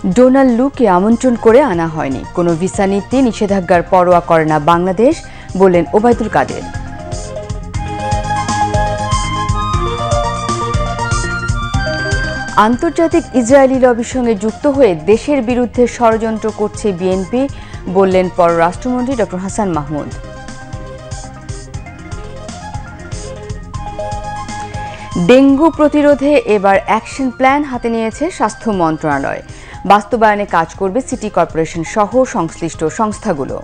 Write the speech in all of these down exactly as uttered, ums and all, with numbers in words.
Donald লুকে আমন্ত্রণ করে আনা হয়নি, কোনো ভিসা নীতি নিষেধাজ্ঞার পরোয়া করে না বাংলাদেশ, বললেন ওবায়দুল কাদের। আন্তর্জাতিক ইসরায়েলি লবির সঙ্গে যুক্ত হয়ে দেশের বিরুদ্ধে ষড়যন্ত্র করছে বিএনপি, বললেন পররাষ্ট্রমন্ত্রী ডক্টর হাসান মাহমুদ। ডেঙ্গু প্রতিরোধে এবার অ্যাকশন প্ল্যান হাতে নিয়েছে স্বাস্থ্য মন্ত্রণালয়। বাস্তবায়নে কাজ করবে সিটি কর্পোরেশন সহ সংশ্লিষ্ট সংস্থাগুলো।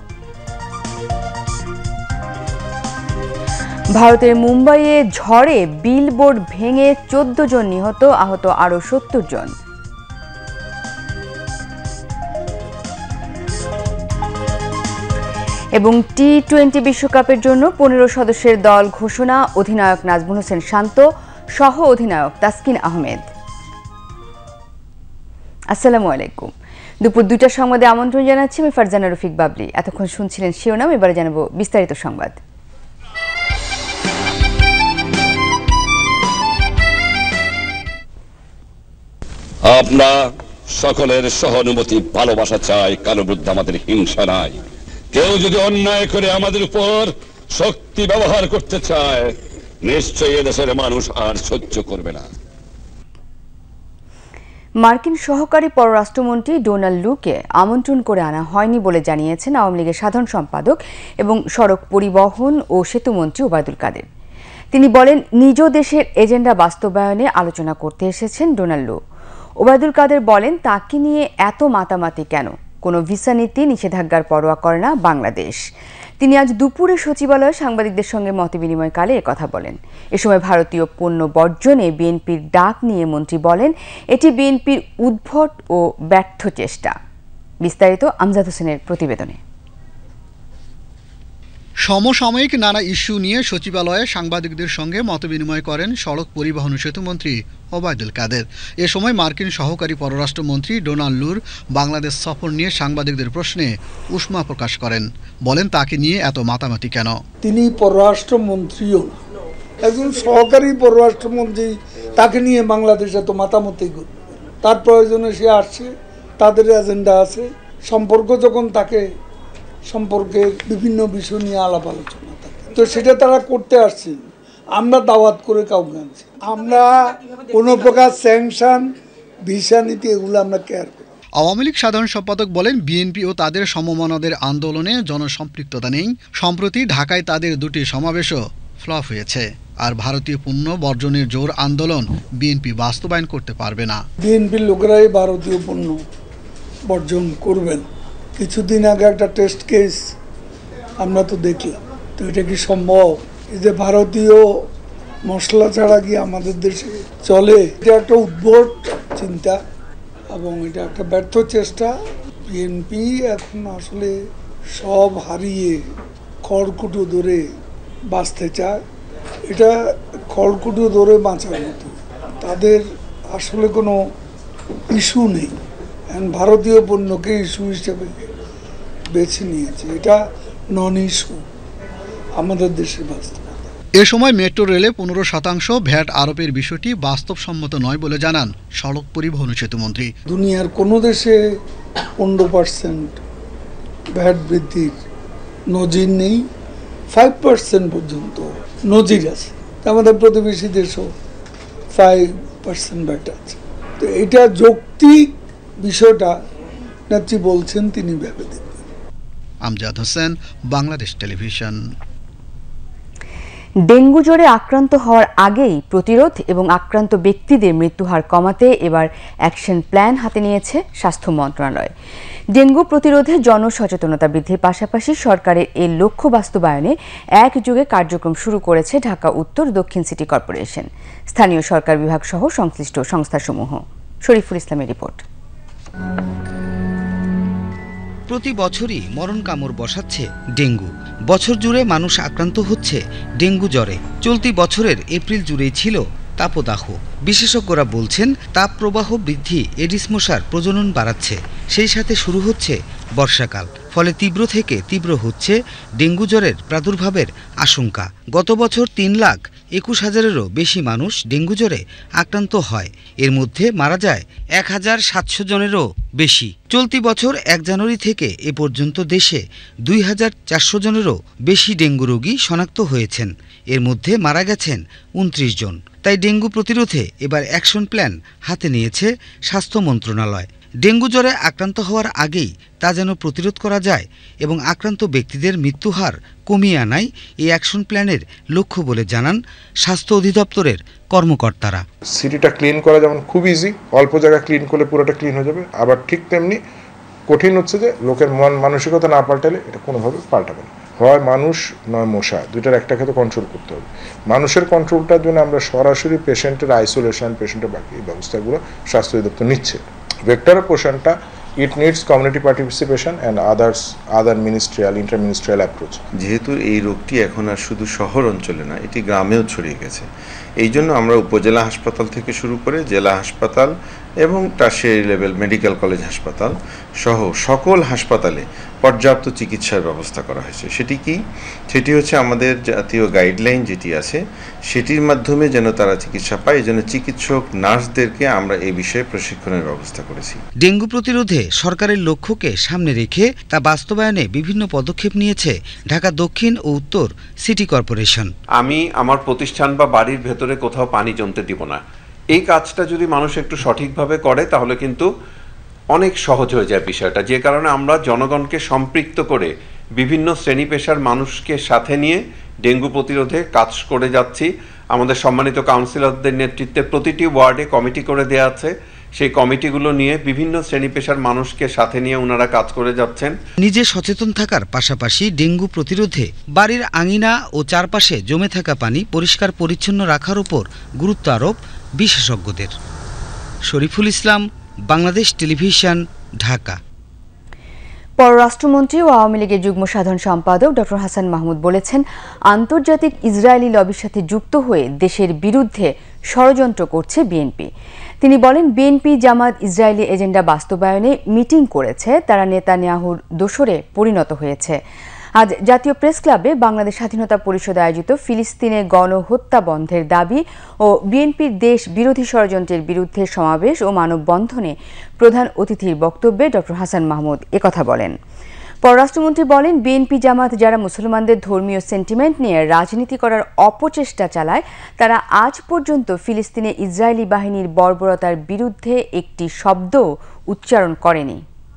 ভারতের মুম্বাইয়ে ঝড়ে বিলবোর্ড ভেঙে চোদ্দ জন নিহত, আহত আরও সত্তর জন। এবং টি টোয়েন্টি বিশ্বকাপের জন্য পনেরো সদস্যের দল ঘোষণা, অধিনায়ক নাজমুল হোসেন শান্ত, সহ অধিনায়ক তাসকিন আহমেদ। আসসালামু আলাইকুম। দুপুর দুইটার সংবাদে আমন্ত্রণ জানাচ্ছি আমি ফারজানা রফিক বাবলি। এতক্ষণ শুনছিলেন শিরোনাম, এবারে জানাবো বিস্তারিত সংবাদ। আমরা সকলের সহানুভূতি ভালোবাসা চাই, কারো বিরুদ্ধে আমাদের হিংসা নাই। কেউ যদি অন্যায় করে আমাদের উপর শক্তি ব্যবহার করতে চায়, নিশ্চয়ই এদেশের মানুষ আর সহ্য করবে না। মার্কিন সহকারী পররাষ্ট্রমন্ত্রী ডোনাল্ড লুকে আমন্ত্রণ করে আনা হয়নি বলে জানিয়েছেন আওয়ামী লীগের সাধারণ সম্পাদক এবং সড়ক পরিবহন ও সেতুমন্ত্রী ওবায়দুল কাদের। তিনি বলেন, নিজ দেশের এজেন্ডা বাস্তবায়নে আলোচনা করতে এসেছেন ডোনাল্ড লু। ওবায়দুল কাদের বলেন, তাকে নিয়ে এত মাতামাতি কেন? কোনো ভিসা নীতি নিষেধাজ্ঞার পরোয়া করে না বাংলাদেশ। তিনি আজ দুপুরে সচিবালয়ে সাংবাদিকদের সঙ্গে মতবিনিময়কালে একথা বলেন। এ সময় ভারতীয় পণ্য বর্জনে বিএনপির ডাক নিয়ে মন্ত্রী বলেন, এটি বিএনপির উদ্ভট ও ব্যর্থ চেষ্টা। বিস্তারিত আমজাদ হোসেনের প্রতিবেদনে। সমসাময়িক নানা ইস্যু নিয়ে সচিবালয়ে সাংবাদিকদের সঙ্গে মতবিনিময় করেন সড়ক পরিবহন সেতুমন্ত্রী ওবায়দুল কাদের। এ সময় মার্কিন সহকারী পররাষ্ট্রমন্ত্রী ডোনাল্ড লুর বাংলাদেশ সফর নিয়ে সাংবাদিকদের প্রশ্নে উষ্মা প্রকাশ করেন। বলেন, তাকে নিয়ে এত মাতামাতি কেন? তিনি পররাষ্ট্রমন্ত্রীও একজন সহকারী পররাষ্ট্রমন্ত্রী, তাকে নিয়ে বাংলাদেশ এত মাতামাতি করবে? তার প্রয়োজনে সে আসছে, তাদের এজেন্ডা আছে। সম্পর্ক যখন তাকে সম্পর্কে বিভিন্ন বিষয় নিয়ে আলাপ আলোচনা থাকে, তো সেটা তারা করতে আসছে। আমরা দাওয়াত করে কাউকে আনছি, আমরা কোনো প্রকার স্যাংশন, ভিসা নীতি এগুলো আমরা কেয়ার করি। আওয়ামী লীগ সাধারণ সম্পাদক বলেন, বিএনপি ও তাদের সমমনাদের আন্দোলনে জনসম্পৃক্ততা নেই। সম্প্রতি ঢাকায় তাদের দুটি সমাবেশও ফ্লপ হয়েছে। আর ভারতীয় পণ্য বর্জনের জোর আন্দোলন বিএনপি বাস্তবায়ন করতে পারবে না। বিএনপির লোকেরাই ভারতীয় পণ্য বর্জন করবেন। কিছুদিন আগে একটা টেস্ট কেস আমরা তো দেখলাম, তো এটা কি সম্ভব? এই যে ভারতীয় মশলা ছাড়া কি আমাদের দেশে চলে? এটা একটা উদ্ভট চিন্তা এবং এটা একটা ব্যর্থ চেষ্টা। বিএনপি এখন আসলে সব হারিয়ে খড়কুটো ধরে বাঁচতে চায়। এটা খড়কুটো ধরে বাঁচার মতো, তাদের আসলে কোনো ইস্যু নেই। ভারতীয় পণ্যকে ইস্যু হিসেবে বেছে নিয়েছে, এটা নন ইস্যু আমাদের দেশের বাস্তবতা। এ সময় মেট্রো রেলে পনেরো শতাংশ ভ্যাট আরোপের বিষয়টি বাস্তবসম্মত নয় বলে জানান সড়ক পরিবহন সেতুমন্ত্রী। দুনিয়ার কোনো দেশে পনেরো পার্সেন্ট ভ্যাট বৃদ্ধির নজির নেই, ফাইভ পার্সেন্ট পর্যন্ত নজির আছে। আমাদের প্রতিবেশী দেশও ফাইভ পার্সেন্ট ভ্যাট আছে। তো এটা যৌক্তিক বিষয়টা নেত্রী বলছেন, তিনি ভেবে দেখবেন। আমজাদ হোসেন, বাংলাদেশ টেলিভিশন। ডেঙ্গু জ্বরে আক্রান্ত হওয়ার আগেই প্রতিরোধ এবং আক্রান্ত ব্যক্তিদের মৃত্যুহার কমাতে এবার অ্যাকশন প্ল্যান হাতে নিয়েছে স্বাস্থ্য মন্ত্রণালয়। ডেঙ্গু প্রতিরোধে জনসচেতনতা বৃদ্ধির পাশাপাশি সরকারের এই লক্ষ্য বাস্তবায়নে একযোগে কার্যক্রম শুরু করেছে ঢাকা উত্তর দক্ষিণ সিটি কর্পোরেশন, স্থানীয় সরকার বিভাগ সহ সংশ্লিষ্ট সংস্থাসমূহ। শরীফুল ইসলামের রিপোর্ট। প্রতি বছরই মরণ কামড় বসাচ্ছে ডেঙ্গু। বছর জুড়ে মানুষ আক্রান্ত হচ্ছে ডেঙ্গু জ্বরে। চলতি বছরের এপ্রিল জুড়েই ছিল তাপদাহ। বিশেষজ্ঞরা বলছেন, তাপ প্রবাহ বৃদ্ধি এডিস মশার প্রজনন বাড়াচ্ছে। সেই সাথে শুরু হচ্ছে বর্ষাকাল, ফলে তীব্র থেকে তীব্র হচ্ছে ডেঙ্গু জ্বরের প্রাদুর্ভাবের আশঙ্কা। গত বছর তিন লাখ একুশ হাজারেরও বেশি মানুষ ডেঙ্গু জ্বরে আক্রান্ত হয়। এর মধ্যে মারা যায় এক হাজার সাতশো জনেরও বেশি। চলতি বছর এক জানুয়ারি থেকে এ পর্যন্ত দেশে দুই হাজার চারশো জনেরও বেশি ডেঙ্গু রোগী শনাক্ত হয়েছেন। এর মধ্যে মারা গেছেন উনত্রিশ জন। তাই ডেঙ্গু প্রতিরোধে এবার অ্যাকশন প্ল্যান হাতে নিয়েছে স্বাস্থ্য মন্ত্রণালয়। ডেঙ্গু জ্বরে আক্রান্ত হওয়ার আগেই তা যেন প্রতিরোধ করা যায় এবং আক্রান্ত ব্যক্তিদের মৃত্যুহার কমিয়ে আনাই এই অ্যাকশন প্ল্যানের লক্ষ্য বলে জানান স্বাস্থ্য অধিদপ্তরের কর্মকর্তারা। সিটিটা ক্লিন করা যেমন খুব ইজি, অল্প জায়গা ক্লিন করলে পুরোটা ক্লিন হয়ে যাবে, আবার ঠিক তেমনি কঠিন হচ্ছে যে লোকের মন মানসিকতা না পাল্টালে এটা কোনোভাবে পাল্টাবে না। হয় মানুষ নয় মশা, দুইটার একটাকে তো কন্ট্রোল করতে হবে। মানুষের কন্ট্রোলটার জন্য আমরা সরাসরি পেশেন্টের আইসোলেশন, পেশেন্টের বাকি ব্যবস্থাগুলো স্বাস্থ্য অধিদপ্তর নিচ্ছে। ভেক্টর পোর্শনটা it needs community participation and others other ministerial interministerial approach. যেহেতু এই রোগটি এখন আর শুধু শহর অঞ্চলে না, এটি গ্রামেও ছড়িয়ে গেছে, এই জন্য আমরা উপজেলা হাসপাতাল থেকে শুরু করে জেলা হাসপাতাল এবং টারশিয়ারি লেভেল মেডিকেল কলেজ হাসপাতাল সহ সকল হাসপাতালে পর্যাপ্ত চিকিৎসার ব্যবস্থা করা হয়েছে। সেটি কি? সেটি হচ্ছে আমাদের জাতীয় গাইডলাইন যেটি আছে সেটির মাধ্যমে যেন তারা চিকিৎসা পায়, এই জন্য চিকিৎসক নার্সদেরকে আমরা এই বিষয়ে প্রশিক্ষণের ব্যবস্থা করেছি। ডেঙ্গু প্রতিরোধে সরকারের লক্ষ্যকে সামনে রেখে তা বাস্তবায়নে বিভিন্ন পদক্ষেপ নিয়েছে ঢাকা দক্ষিণ ও উত্তর সিটি কর্পোরেশন। আমি আমার প্রতিষ্ঠান বা বাড়ির ভেতরে কোথাও পানি জমতে দিব না। এই কাজটা যদি মানুষ একটু সঠিকভাবে করে তাহলে কিন্তু অনেক সহজ হয়ে যায় বিষয়টা, যে কারণে আমরা জনগণকে সম্পৃক্ত করে বিভিন্ন শ্রেণী পেশার মানুষকে সাথে নিয়ে ডেঙ্গু প্রতিরোধে কাজ করে যাচ্ছি। আমাদের সম্মানিত কাউন্সিলরদের নেতৃত্বে প্রতিটি ওয়ার্ডে কমিটি করে দেওয়া আছে, সেই কমিটিগুলো নিয়ে বিভিন্ন শ্রেণী পেশার মানুষকে সাথে নিয়ে ওনারা কাজ করে যাচ্ছেন। নিজে সচেতন থাকার পাশাপাশি ডেঙ্গু প্রতিরোধে বাড়ির আঙিনা ও চারপাশে জমে থাকা পানি পরিষ্কার পরিচ্ছন্ন রাখার উপর গুরুত্ব আরোপ বিশেষজ্ঞদের। শরীফুল ইসলাম, বাংলাদেশ টেলিভিশন, ঢাকা। পররাষ্ট্রমন্ত্রী ও আওয়ামী লীগের যুগ্ম সাধারণ সম্পাদক ডক্টর হাসান মাহমুদ বলেছেন, আন্তর্জাতিক ইসরায়েলি লবির সাথে যুক্ত হয়ে দেশের বিরুদ্ধে ষড়যন্ত্র করছে বিএনপি। তিনি বলেন, বিএনপি জামাত ইসরায়েলি এজেন্ডা বাস্তবায়নে মিটিং করেছে, তারা নেতানিয়াহুর দোসরে পরিণত হয়েছে। আজ জাতীয় প্রেস ক্লাবে বাংলাদেশ স্বাধীনতা পরিষদ আয়োজিত ফিলিস্তিনে গণহত্যা বন্ধের দাবি ও বিএনপির দেশ বিরোধী ষড়যন্ত্রের বিরুদ্ধে সমাবেশ ও মানববন্ধনে প্রধান অতিথির বক্তব্যে ডক্টর হাসান মাহমুদ একথা বলেন। পররাষ্ট্রমন্ত্রী বলেন, বিএনপি জামাত যারা মুসলমানদের ধর্মীয় সেন্টিমেন্ট নিয়ে রাজনীতি করার অপচেষ্টা চালায়, তারা আজ পর্যন্ত ফিলিস্তিনে ইসরায়েলি বাহিনীর বর্বরতার বিরুদ্ধে একটি শব্দ উচ্চারণ করেনি।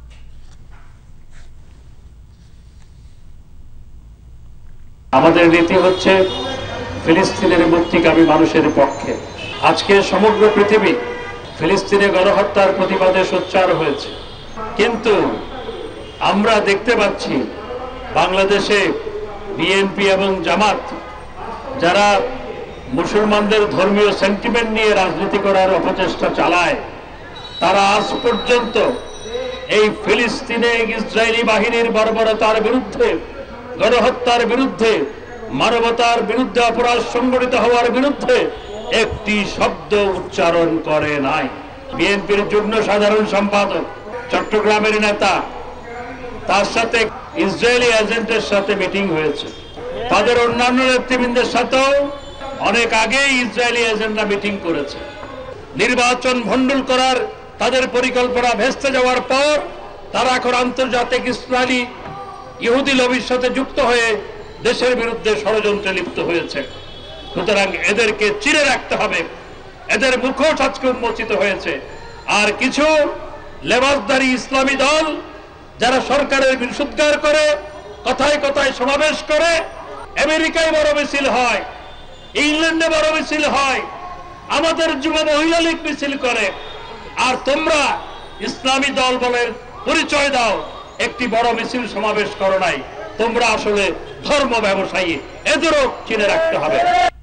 আমাদের নীতি হচ্ছে ফিলিস্তিনের মুক্তিকামী মানুষের পক্ষে। আজকে সমগ্র পৃথিবী ফিলিস্তিনে গণহত্যার প্রতিবাদে সোচ্চার হয়েছে, কিন্তু আমরা দেখতে পাচ্ছি বাংলাদেশে বিএনপি এবং জামাত যারা মুসলমানদের ধর্মীয় সেন্টিমেন্ট নিয়ে রাজনীতি করার অপচেষ্টা চালায়, তারা আজ পর্যন্ত এই ফিলিস্তিনে ইসরায়েলি বাহিনীর বর্বরতার বিরুদ্ধে, গণহত্যার বিরুদ্ধে, মানবতার বিরুদ্ধে, অপরাধ সংগঠিত হওয়ার বিরুদ্ধে একটি শব্দ উচ্চারণ করে নাই। বিএনপির যুগ্ম সাধারণ সম্পাদক, চট্টগ্রামের নেতা, তার সাথে ইসরায়েলি এজেন্টের সাথে মিটিং হয়েছে। তাদের অন্যান্য নেতৃবৃন্দের সাথেও অনেক আগেই ইসরায়েলি এজেন্টরা মিটিং করেছে। নির্বাচন ভণ্ডুল করার তাদের পরিকল্পনা ভেস্তে যাওয়ার পর তারা এখন আন্তর্জাতিক ইসরায়েলি ইহুদি লবির সাথে যুক্ত হয়ে দেশের বিরুদ্ধে ষড়যন্ত্রে লিপ্ত হয়েছে। সুতরাং এদেরকে চিরে রাখতে হবে। এদের মুখোশ আজকে উন্মোচিত হয়েছে। আর কিছু লেবাসধারী ইসলামী দল যারা সরকারের বিরুদ্ধে করে, কথায় কথায় সমাবেশ করে, আমেরিকায় বড় মিছিল হয়, ইংল্যান্ডে বড় মিছিল হয়, আমাদের যুব মহিলা লীগ মিছিল করে, আর তোমরা ইসলামী দল বলে পরিচয় দাও, একটি বড় মিছিল সমাবেশ করো নাই। তোমরা আসলে ধর্ম ব্যবসায়ী, এদেরও চিনে রাখতে হবে।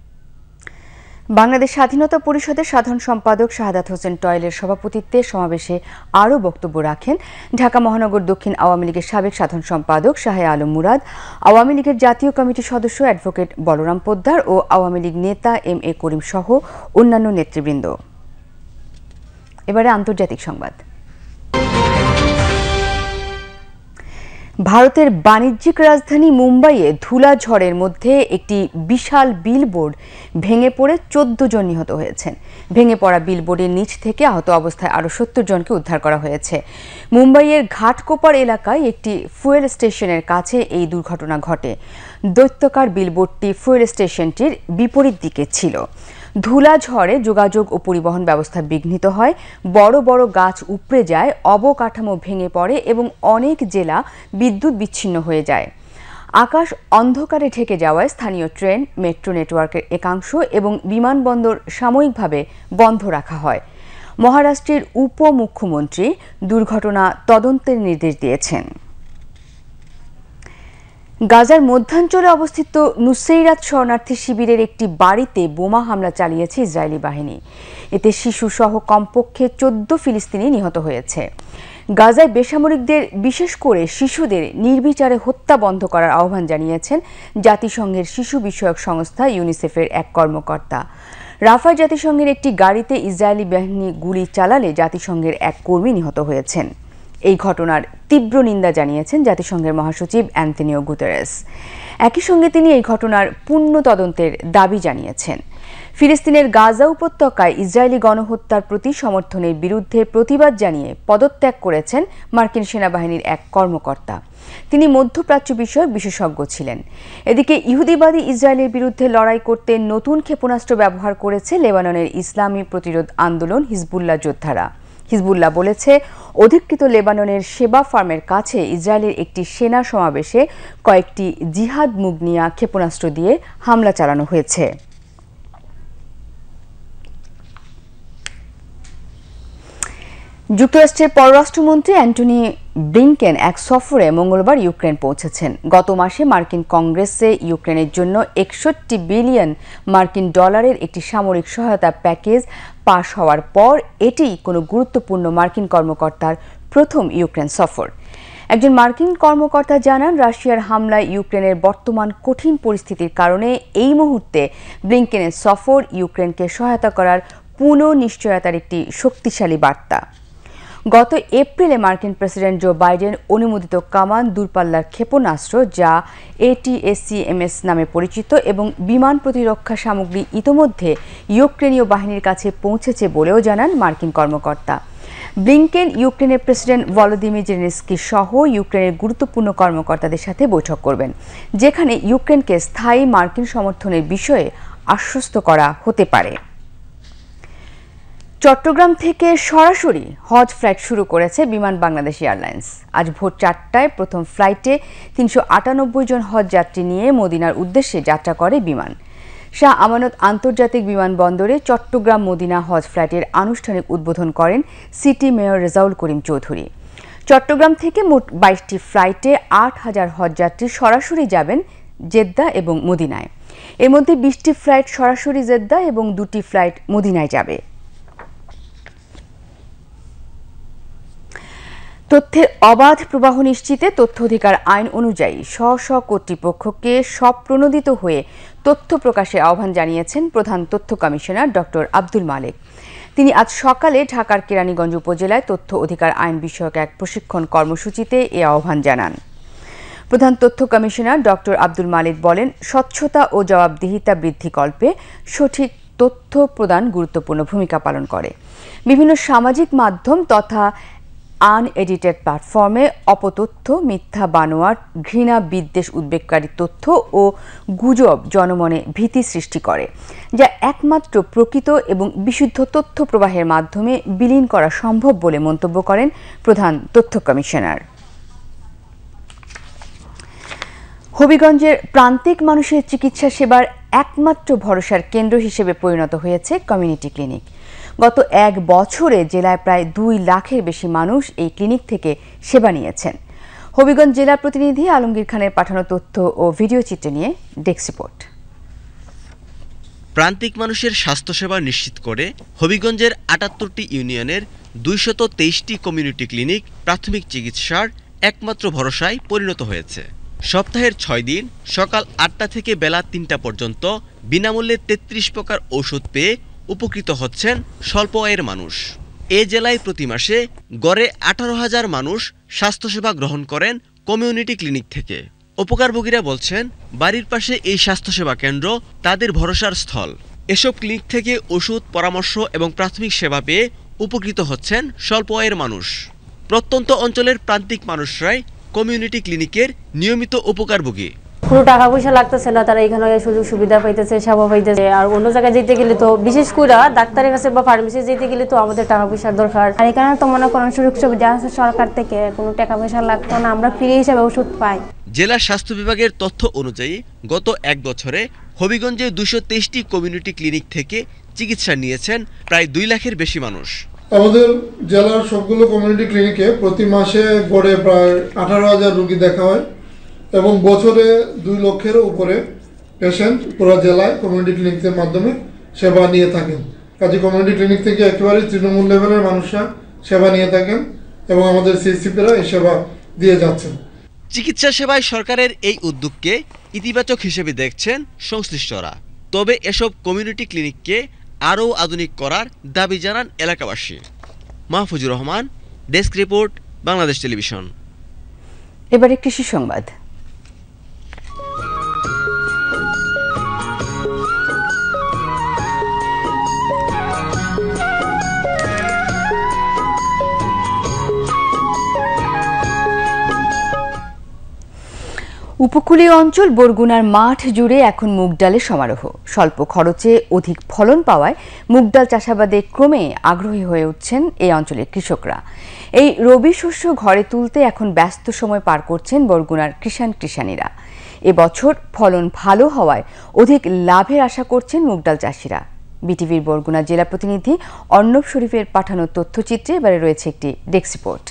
বাংলাদেশ স্বাধীনতা পরিষদের সাধারণ সম্পাদক শাহাদাত হোসেন টয়েলের সভাপতিত্বে সমাবেশে আরও বক্তব্য রাখেন ঢাকা মহানগর দক্ষিণ আওয়ামী লীগের সাবেক সাধারণ সম্পাদক শাহে আলম মুরাদ, আওয়ামী লীগের জাতীয় কমিটির সদস্য অ্যাডভোকেট বলরাম পোদ্দার ও আওয়ামী লীগ নেতা এম এ করিম সহ অন্যান্য নেতৃবৃন্দ। এবারে আন্তর্জাতিক সংবাদ। ভারতের বাণিজ্যিক রাজধানী মুম্বাইয়ে ধুলা ঝড়ের মধ্যে একটি বিশাল বিলবোর্ড ভেঙে পড়ে চোদ্দ জন নিহত হয়েছেন। ভেঙে পড়া বিলবোর্ডের নিচ থেকে আহত অবস্থায় আরও সত্তর জনকে উদ্ধার করা হয়েছে। মুম্বাইয়ের ঘাটকোপার এলাকায় একটি ফুয়েল স্টেশনের কাছে এই দুর্ঘটনা ঘটে। দৈত্যাকার বিলবোর্ডটি ফুয়েল স্টেশনটির বিপরীত দিকে ছিল। ধুলা ঝড়ে যোগাযোগ ও পরিবহন ব্যবস্থা বিঘ্নিত হয়, বড় বড় গাছ উপড়ে যায়, অবকাঠামো ভেঙে পড়ে এবং অনেক জেলা বিদ্যুৎ বিচ্ছিন্ন হয়ে যায়। আকাশ অন্ধকারে ঢেকে যাওয়ায় স্থানীয় ট্রেন, মেট্রো নেটওয়ার্কের একাংশ এবং বিমানবন্দর সাময়িকভাবে বন্ধ রাখা হয়। মহারাষ্ট্রের উপমুখ্যমন্ত্রী দুর্ঘটনা তদন্তের নির্দেশ দিয়েছেন। গাজার মধ্যাঞ্চলে অবস্থিত নুসেইরাত শরণার্থী শিবিরের একটি বাড়িতে বোমা হামলা চালিয়েছে ইসরায়েলি বাহিনী। এতে শিশুসহ কমপক্ষে চোদ্দ ফিলিস্তিনি নিহত হয়েছে। গাজায় বেসামরিকদের, বিশেষ করে শিশুদের নির্বিচারে হত্যা বন্ধ করার আহ্বান জানিয়েছেন জাতিসংঘের শিশু বিষয়ক সংস্থা ইউনিসেফের এক কর্মকর্তা। রাফায় জাতিসংঘের একটি গাড়িতে ইসরায়েলি বাহিনী গুলি চালালে জাতিসংঘের এক কর্মী নিহত হয়েছেন। এই ঘটনার তীব্র নিন্দা জানিয়েছেন জাতিসংঘের মহাসচিব অ্যান্তনিও গুতেরেস। একই সঙ্গে তিনি এই ঘটনার পূর্ণ তদন্তের দাবি জানিয়েছেন। ফিলিস্তিনের গাজা উপত্যকায় ইসরায়েলি গণহত্যার প্রতি সমর্থনের বিরুদ্ধে প্রতিবাদ জানিয়ে পদত্যাগ করেছেন মার্কিন সেনাবাহিনীর এক কর্মকর্তা। তিনি মধ্যপ্রাচ্য বিষয়ক বিশেষজ্ঞ ছিলেন। এদিকে ইহুদিবাদী ইসরায়েলের বিরুদ্ধে লড়াই করতে নতুন ক্ষেপণাস্ত্র ব্যবহার করেছে লেবাননের ইসলামী প্রতিরোধ আন্দোলন হিজবুল্লাহ যোদ্ধারা। হিজবুল্লাহ বলেছে, অধিকৃত লেবাননের শেবা ফার্মের কাছে ইসরায়েলের একটি সেনা সমাবেশে কয়েকটি জিহাদ মুগনিয়া ক্ষেপণাস্ত্র দিয়ে হামলা চালানো হয়েছে। যুক্তরাষ্ট্রের পররাষ্ট্রমন্ত্রী অ্যান্টনি ব্লিংকেন এক সফরে মঙ্গলবার ইউক্রেন পৌঁছেছেন। গত মাসে মার্কিন কংগ্রেসে ইউক্রেনের জন্য একষট্টি বিলিয়ন মার্কিন ডলারের একটি সামরিক সহায়তা প্যাকেজ পাশ হওয়ার পর এটি কোনো গুরুত্বপূর্ণ মার্কিন কর্মকর্তার প্রথম ইউক্রেন সফর। একজন মার্কিন কর্মকর্তা জানান, রাশিয়ার হামলায় ইউক্রেনের বর্তমান কঠিন পরিস্থিতির কারণে এই মুহূর্তে ব্লিংকেনের সফর ইউক্রেনকে সহায়তা করার পুনঃ নিশ্চয়তার একটি শক্তিশালী বার্তা। গত এপ্রিলে মার্কিন প্রেসিডেন্ট জো বাইডেন অনুমোদিত কামান দূরপাল্লার ক্ষেপণাস্ত্র, যা এটিএসিএমএস নামে পরিচিত, এবং বিমান প্রতিরক্ষা সামগ্রী ইতোমধ্যে ইউক্রেনীয় বাহিনীর কাছে পৌঁছেছে বলেও জানান মার্কিন কর্মকর্তা। ব্লিংকেন ইউক্রেনের প্রেসিডেন্ট ভলোদিমির জেলেনস্কি সহ ইউক্রেনের গুরুত্বপূর্ণ কর্মকর্তাদের সাথে বৈঠক করবেন, যেখানে ইউক্রেনকে স্থায়ী মার্কিন সমর্থনের বিষয়ে আশ্বস্ত করা হতে পারে। চট্টগ্রাম থেকে সরাসরি হজ ফ্লাইট শুরু করেছে বিমান বাংলাদেশ এয়ারলাইন্স। আজ ভোর চারটায় প্রথম ফ্লাইটে তিনশো আটানব্বই জন হজ যাত্রী নিয়ে মদিনার উদ্দেশ্যে যাত্রা করে বিমান। শাহ আমানত আন্তর্জাতিক বিমানবন্দরে চট্টগ্রাম মদিনা হজ ফ্লাইটের আনুষ্ঠানিক উদ্বোধন করেন সিটি মেয়র রেজাউল করিম চৌধুরী। চট্টগ্রাম থেকে মোট বাইশটি ফ্লাইটে আট হাজার হজ যাত্রী সরাসরি যাবেন জেদ্দা এবং মদিনায়। এর মধ্যে বিশটি ফ্লাইট সরাসরি জেদ্দা এবং দুটি ফ্লাইট মদিনায় যাবে। তথ্যের অবাধ প্রবাহ নিশ্চিতে তথ্য অধিকার আইন অনুযায়ী স্ব স্ব কর্তৃপক্ষকে স্বপ্রণোদিত হয়ে তথ্য প্রকাশের আহ্বান জানিয়েছেন প্রধান তথ্য কমিশনার ডক্টর আব্দুল মালেক। তিনি আজ সকালে ঢাকার কেরানীগঞ্জ উপজেলায় তথ্য অধিকার আইন বিষয়ক এক প্রশিক্ষণ কর্মসূচিতে এ আহ্বান জানান। প্রধান তথ্য কমিশনার ডক্টর আব্দুল মালেক বলেন, স্বচ্ছতা ও জবাবদিহিতা বৃদ্ধিকল্পে সঠিক তথ্য প্রদান গুরুত্বপূর্ণ ভূমিকা পালন করে। বিভিন্ন সামাজিক মাধ্যম তথা আনএডিটেড প্ল্যাটফর্মে অপতথ্য, মিথ্যা বানোয়াট, ঘৃণা, বিদ্বেষ উদ্বেগকারী তথ্য ও গুজব জনমনে ভীতি সৃষ্টি করে, যা একমাত্র প্রকৃত এবং বিশুদ্ধ তথ্য প্রবাহের মাধ্যমে বিলীন করা সম্ভব বলে মন্তব্য করেন প্রধান তথ্য কমিশনার। হবিগঞ্জের প্রান্তিক মানুষের চিকিৎসা সেবার একমাত্র ভরসার কেন্দ্র হিসেবে পরিণত হয়েছে কমিউনিটি ক্লিনিক। গত এক বছরে জেলায় প্রায় দুই লাখের বেশি মানুষ এই ক্লিনিক থেকে সেবা নিয়েছেন। হবিগঞ্জ জেলা প্রতিনিধি আলমগীর খানের পাঠানো তথ্য ও ভিডিও চিত্র নিয়ে ডেস্ক রিপোর্ট। প্রান্তিক মানুষের স্বাস্থ্যসেবা নিশ্চিত করে হবিগঞ্জের আটাত্তরটি ইউনিয়নের দুইশত তেইশটি কমিউনিটি ক্লিনিক প্রাথমিক চিকিৎসার একমাত্র ভরসায় পরিণত হয়েছে। সপ্তাহের ছয় দিন সকাল আটটা থেকে বেলা তিনটা পর্যন্ত বিনামূল্যে তেত্রিশ প্রকার ঔষধ পেয়ে উপকৃত হচ্ছেন স্বল্প আয়ের মানুষ। এ জেলায় প্রতি মাসে গড়ে আঠারো হাজার মানুষ স্বাস্থ্যসেবা গ্রহণ করেন কমিউনিটি ক্লিনিক থেকে। উপকারভোগীরা বলছেন, বাড়ির পাশে এই স্বাস্থ্যসেবা কেন্দ্র তাদের ভরসার স্থল। এসব ক্লিনিক থেকে ওষুধ, পরামর্শ এবং প্রাথমিক সেবা পেয়ে উপকৃত হচ্ছেন স্বল্প আয়ের মানুষ। প্রত্যন্ত অঞ্চলের প্রান্তিক মানুষরাই কমিউনিটি ক্লিনিকের নিয়মিত উপকারভোগী। পুরো টাকা পয়সা লাগতেছে না, তারা এখানে সুযোগ সুবিধা পাইতেছে, সেবা পাইতেছে। আর অন্য জায়গায় যেতে গেলে তো, বিশেষ করে ডাক্তারের কাছে বা ফার্মেসি যেতে গেলে তো আমাদের টাকা পয়সার দরকার। আর এখানে তো মনে করেন সুযোগ সুবিধা আছে সরকার থেকে, কোনো টাকা পয়সা লাগতো না, আমরা ফ্রি হিসেবে ওষুধ পাই। জেলা স্বাস্থ্য বিভাগের তথ্য অনুযায়ী গত এক বছরে হবিগঞ্জে দুইশো তেইশটি কমিউনিটি ক্লিনিক থেকে চিকিৎসা নিয়েছেন প্রায় দুই লাখের বেশি মানুষ। আমাদের জেলার সবগুলো কমিউনিটি ক্লিনিকে প্রতি মাসে গড়ে প্রায় আঠারো হাজার রোগী দেখা হয় এবং বছরে দুই লক্ষের উপরে পেশেন্ট পুরো জেলায় কমিউনিটি ক্লিনিকের মাধ্যমে সেবা নিয়ে থাকেন। কাজে কমিউনিটি ক্লিনিক থেকে একেবারে তৃণমূল লেভেলের মানুষরা সেবা নিয়ে থাকেন এবং আমাদের সিএসসিপিরা এই সেবা দিয়ে যাচ্ছেন। চিকিৎসা সেবায় সরকারের এই উদ্যোগকে ইতিবাচক হিসেবে দেখছেন সংশ্লিষ্টরা। তবে এসব কমিউনিটি ক্লিনিককে আরও আধুনিক করার দাবি জানান এলাকাবাসী। Mahfuzur Rahman, desk report, Bangladesh television. এবারে কৃষি সংবাদ। উপকূলীয় অঞ্চল বরগুনার মাঠ জুড়ে এখন মুগ ডালের সমারোহ। স্বল্প খরচে অধিক ফলন পাওয়ায় মুগ ডাল চাষাবাদে ক্রমে আগ্রহী হয়ে উঠছেন এই অঞ্চলের কৃষকরা। এই রবি শস্য ঘরে তুলতে এখন ব্যস্ত সময় পার করছেন বরগুনার কৃষাণ কৃষাণীরা। এবছর ফলন ভালো হওয়ায় অধিক লাভের আশা করছেন মুগ ডাল চাষিরা। বিটিভির বরগুনা জেলা প্রতিনিধি অর্ণব শরীফের পাঠানো তথ্যচিত্রে এবারে রয়েছে একটি ডেস্ক রিপোর্ট।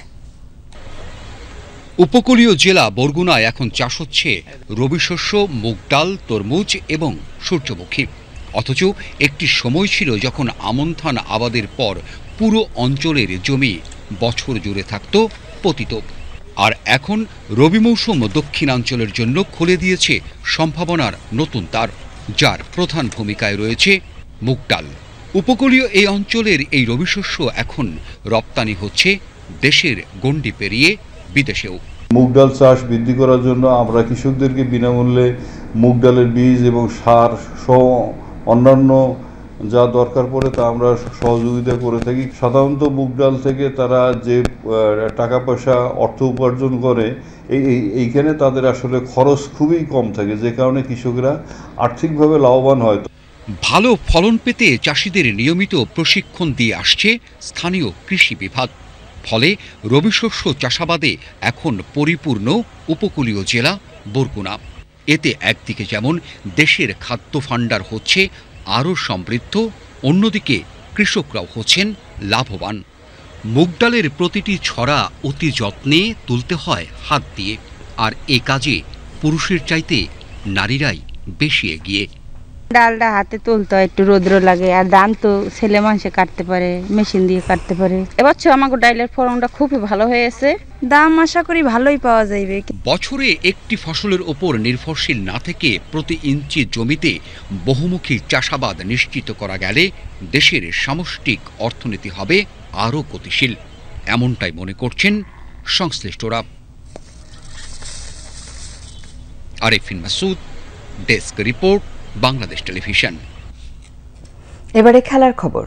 উপকূলীয় জেলা বরগুনায় এখন চাষ হচ্ছে রবি শস্য, মুগ ডাল, তরমুজ এবং সূর্যমুখী। অথচ একটি সময় ছিল যখন আমন ধান আবাদের পর পুরো অঞ্চলের জমি বছর জুড়ে থাকত পতিত। আর এখন রবি মৌসুম দক্ষিণাঞ্চলের জন্য খুলে দিয়েছে সম্ভাবনার নতুন দ্বার, যার প্রধান ভূমিকায় রয়েছে মুগ ডাল। উপকূলীয় এই অঞ্চলের এই রবি শস্য এখন রপ্তানি হচ্ছে দেশের গণ্ডি পেরিয়ে বিদেশেও। মুগ ডাল চাষ বৃদ্ধি করার জন্য আমরা কৃষকদেরকে বিনামূল্যে মুগ ডালের বীজ এবং সার সহ অন্যান্য যা দরকার পড়ে তা আমরা সহযোগিতা করে থাকি। সাধারণত মুগ ডাল থেকে তারা যে টাকা পয়সা অর্থ উপার্জন করে, এই এইখানে তাদের আসলে খরচ খুবই কম থাকে, যে কারণে কৃষকরা আর্থিকভাবে লাভবান হয়। ভালো ফলন পেতে চাষিদের নিয়মিত প্রশিক্ষণ দিয়ে আসছে স্থানীয় কৃষি বিভাগ। ফলে রবি শস্য চাষাবাদে এখন পরিপূর্ণ উপকূলীয় জেলা বরগুনা। এতে একদিকে যেমন দেশের খাদ্য ভাণ্ডার হচ্ছে আরও সমৃদ্ধ, অন্যদিকে কৃষকরাও হচ্ছেন লাভবান। মুগ ডালের প্রতিটি ছড়া অতি যত্নে তুলতে হয় হাত দিয়ে, আর এ কাজে পুরুষের চাইতে নারীরাই বেশি এগিয়ে। ডালটা হাতে তুলতে হয়, একটু রৌদ্র লাগে, আর ধান তো ছেলে মানুষে কাটতে পারে, মেশিন দিয়ে কাটতে পারে। এবছর আমাকে ডালের ফলনটা খুবই ভালো হয়েছে, দাম আশা করি ভালোই পাওয়া যাবে। বছরে একটি ফসলের ওপর নির্ভরশীল না থেকে প্রতি ইঞ্চি জমিতে বহুমুখী চাষাবাদ নিশ্চিত করা গেলে দেশের সামষ্টিক অর্থনীতি হবে আরও গতিশীল, এমনটাই মনে করছেন সংশ্লিষ্টরা। Arifin Masud, desk report, Bangladesh television. এবারে খেলার খবর।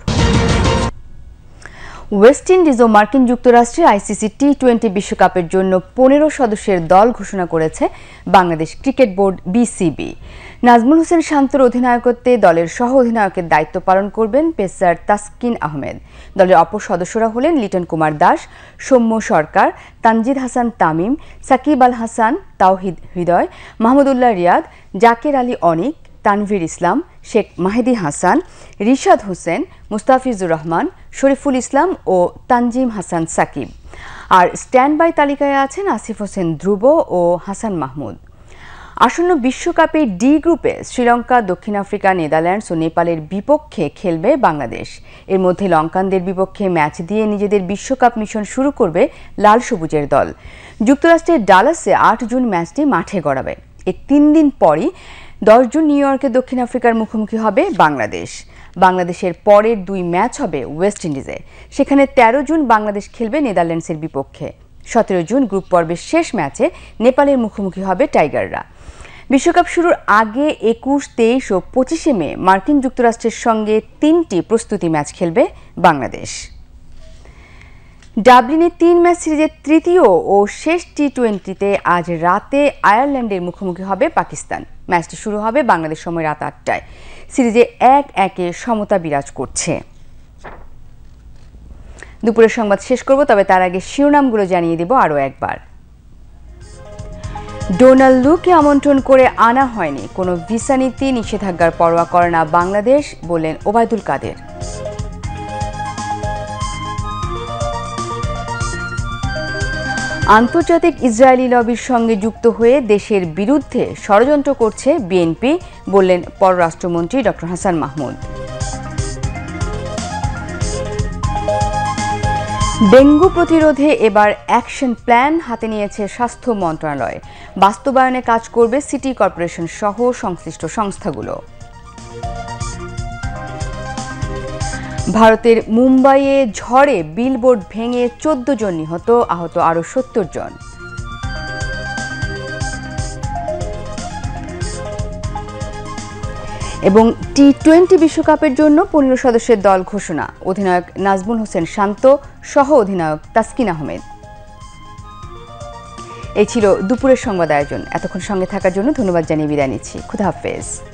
ওয়েস্ট ইন্ডিজ ও মার্কিন যুক্তরাষ্ট্রে আইসিসি টি টোয়েন্টি বিশ্বকাপের জন্য পনেরো সদস্যের দল ঘোষণা করেছে Bangladesh cricket board BCB. Najmul Hossain শান্তর অধিনায়কত্বে দলের সহ অধিনায়কের দায়িত্ব পালন করবেন পেসার তাসকিন আহমেদ। দলের অপর সদস্যরা হলেন লিটন কুমার দাস, সৌম্য সরকার, তানজিদ হাসান তামিম, সাকিব আল হাসান, তাওহিদ হৃদয়, মাহমুদুল্লাহ রিয়াদ, জাকের আলী অনিক, তানভীর ইসলাম, শেখ মাহেদি হাসান, রিশাদ হোসেন, মুস্তাফিজুর রহমান, শরীফুল ইসলাম ও তানজিম হাসান সাকিব। আর স্ট্যান্ড বাই তালিকায় আছেন আসিফ হোসেন ধ্রুব ও হাসান মাহমুদ। আসন্ন বিশ্বকাপে ডি গ্রুপে শ্রীলঙ্কা, দক্ষিণ আফ্রিকা, নেদারল্যান্ডস ও নেপালের বিপক্ষে খেলবে বাংলাদেশ। এর মধ্যে লঙ্কানদের বিপক্ষে ম্যাচ দিয়ে নিজেদের বিশ্বকাপ মিশন শুরু করবে লাল সবুজের দল। যুক্তরাষ্ট্রের ডালাসে আট জুন ম্যাচটি মাঠে গড়াবে। এর তিন দিন পরই দশ জুন নিউ ইয়র্কে দক্ষিণ আফ্রিকার মুখোমুখি হবে বাংলাদেশ। বাংলাদেশের পরের দুই ম্যাচ হবে ওয়েস্ট ইন্ডিজে। সেখানে তেরো জুন বাংলাদেশ খেলবে নেদারল্যান্ডসের বিপক্ষে। সতেরো জুন গ্রুপ পর্বের শেষ ম্যাচে নেপালের মুখোমুখি হবে টাইগাররা। বিশ্বকাপ শুরুর আগে একুশ, তেইশ ও পঁচিশে মে মার্কিন যুক্তরাষ্ট্রের সঙ্গে তিনটি প্রস্তুতি ম্যাচ খেলবে বাংলাদেশ। ডাবলিনে তিন ম্যাচ সিরিজের তৃতীয় ও শেষ টি টোয়েন্টিতে আজ রাতে আয়ারল্যান্ডের মুখোমুখি হবে পাকিস্তান। ম্যাচটি শুরু হবে বাংলাদেশ সময় রাত আটটায়। সিরিজে এক একে সমতা বিরাজ করছে। দুপুরের সংবাদ শেষ করব, তবে তার আগে শিরোনামগুলো জানিয়ে দেব আরও একবার। ডোনাল্ড লুকে আমন্ত্রণ করে আনা হয়নি, কোনো ভিসা নীতি নিষেধাজ্ঞার পরোয়া করে না বাংলাদেশ, বললেন ওবায়দুল কাদের। আন্তর্জাতিক ইসরায়েলি লবির সঙ্গে যুক্ত হয়ে দেশের বিরুদ্ধে ষড়যন্ত্র করছে বিএনপি, বললেন পররাষ্ট্রমন্ত্রী ডক্টর হাসান মাহমুদ। ডেঙ্গু প্রতিরোধে এবার অ্যাকশন প্ল্যান হাতে নিয়েছে স্বাস্থ্য মন্ত্রণালয়। বাস্তবায়নে কাজ করবে সিটি কর্পোরেশন সহ সংশ্লিষ্ট সংস্থাগুলো। ভারতের মুম্বাইয়ে ঝড়ে বিলবোর্ড ভেঙে চোদ্দ জন নিহত, আহত আরও সত্তর জন। এবং টি টোয়েন্টি বিশ্বকাপের জন্য পনেরো সদস্যের দল ঘোষণা, অধিনায়ক নাজমুল হোসেন শান্ত সহ অধিনায়ক তাসকিন আহমেদ। এই ছিল দুপুরের সংবাদ আয়োজন। এতক্ষণ সঙ্গে থাকার জন্য ধন্যবাদ জানিয়ে বিদায় নিচ্ছি। খুদা হাফেজ।